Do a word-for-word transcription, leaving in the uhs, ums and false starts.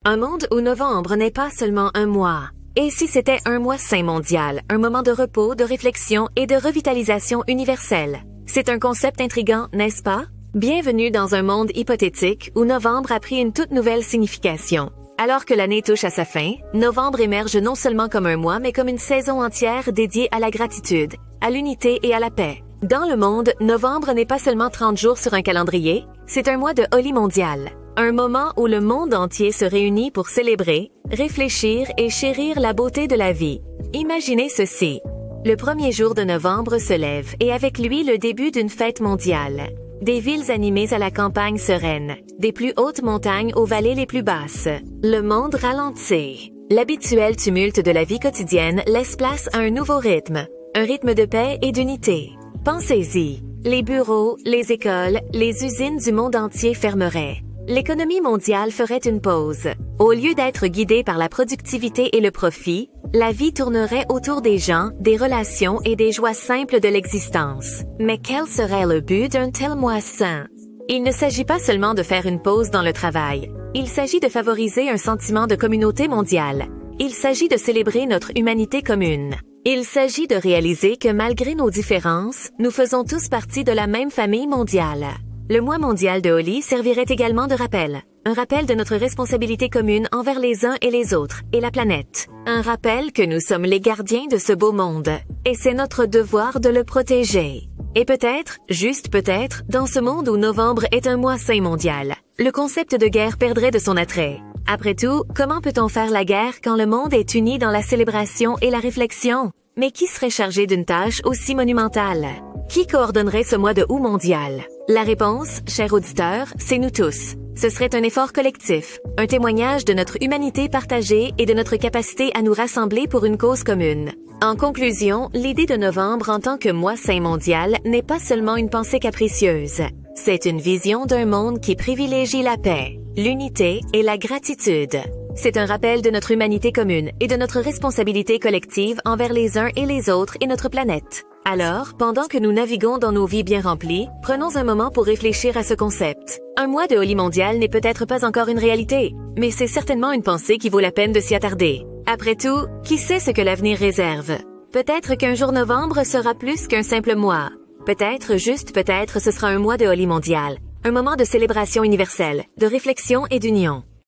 Un monde où novembre n'est pas seulement un mois. Et si c'était un mois sain mondial, un moment de repos, de réflexion et de revitalisation universelle? C'est un concept intriguant, n'est-ce pas? Bienvenue dans un monde hypothétique où novembre a pris une toute nouvelle signification. Alors que l'année touche à sa fin, novembre émerge non seulement comme un mois mais comme une saison entière dédiée à la gratitude, à l'unité et à la paix. Dans le monde, novembre n'est pas seulement trente jours sur un calendrier, c'est un mois de Holi mondial. Un moment où le monde entier se réunit pour célébrer, réfléchir et chérir la beauté de la vie. Imaginez ceci. Le premier jour de novembre se lève et avec lui le début d'une fête mondiale. Des villes animées à la campagne sereine, des plus hautes montagnes aux vallées les plus basses. Le monde ralentit. L'habituel tumulte de la vie quotidienne laisse place à un nouveau rythme, un rythme de paix et d'unité. Pensez-y, les bureaux, les écoles, les usines du monde entier fermeraient. L'économie mondiale ferait une pause. Au lieu d'être guidée par la productivité et le profit, la vie tournerait autour des gens, des relations et des joies simples de l'existence. Mais quel serait le but d'un tel mois sain? Il ne s'agit pas seulement de faire une pause dans le travail. Il s'agit de favoriser un sentiment de communauté mondiale. Il s'agit de célébrer notre humanité commune. Il s'agit de réaliser que malgré nos différences, nous faisons tous partie de la même famille mondiale. Le mois mondial de Holi servirait également de rappel. Un rappel de notre responsabilité commune envers les uns et les autres, et la planète. Un rappel que nous sommes les gardiens de ce beau monde. Et c'est notre devoir de le protéger. Et peut-être, juste peut-être, dans ce monde où novembre est un mois sain mondial, le concept de guerre perdrait de son attrait. Après tout, comment peut-on faire la guerre quand le monde est uni dans la célébration et la réflexion? Mais qui serait chargé d'une tâche aussi monumentale? Qui coordonnerait ce mois de août mondial? La réponse, chers auditeurs, c'est nous tous. Ce serait un effort collectif, un témoignage de notre humanité partagée et de notre capacité à nous rassembler pour une cause commune. En conclusion, l'idée de novembre en tant que mois sain mondial n'est pas seulement une pensée capricieuse. C'est une vision d'un monde qui privilégie la paix, l'unité et la gratitude. C'est un rappel de notre humanité commune et de notre responsabilité collective envers les uns et les autres et notre planète. Alors, pendant que nous naviguons dans nos vies bien remplies, prenons un moment pour réfléchir à ce concept. Un mois de Holi mondial n'est peut-être pas encore une réalité, mais c'est certainement une pensée qui vaut la peine de s'y attarder. Après tout, qui sait ce que l'avenir réserve? Peut-être qu'un jour novembre sera plus qu'un simple mois. Peut-être, juste peut-être, ce sera un mois de Holi mondial. Un moment de célébration universelle, de réflexion et d'union.